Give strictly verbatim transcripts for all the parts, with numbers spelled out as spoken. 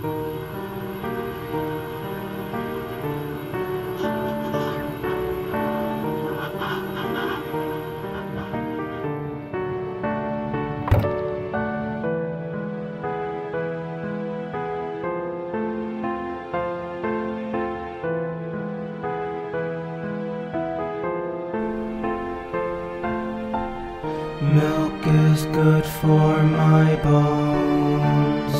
Milk is good for my bones.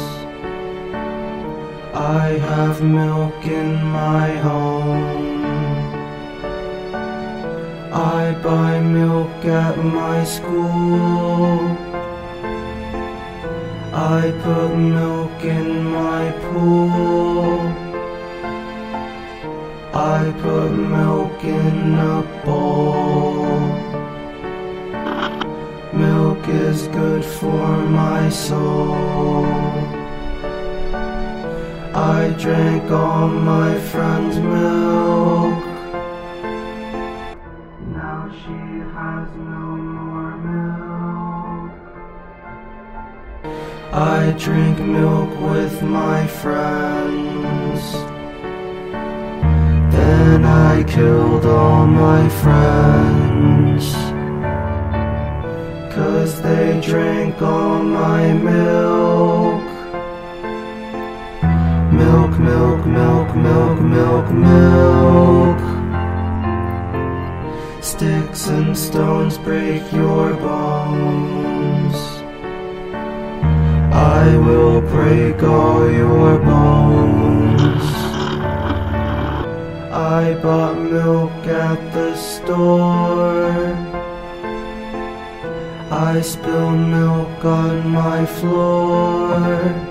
I have milk in my home. I buy milk at my school. I put milk in my pool. I put milk in a bowl. Milk is good for my soul. I drank all my friend's milk. Now she has no more milk. I drink milk with my friends. Then I killed all my friends, 'cause they drank all my milk. Milk, milk, milk, milk, milk, milk. Sticks and stones break your bones. I will break all your bones. I bought milk at the store. I spill milk on my floor.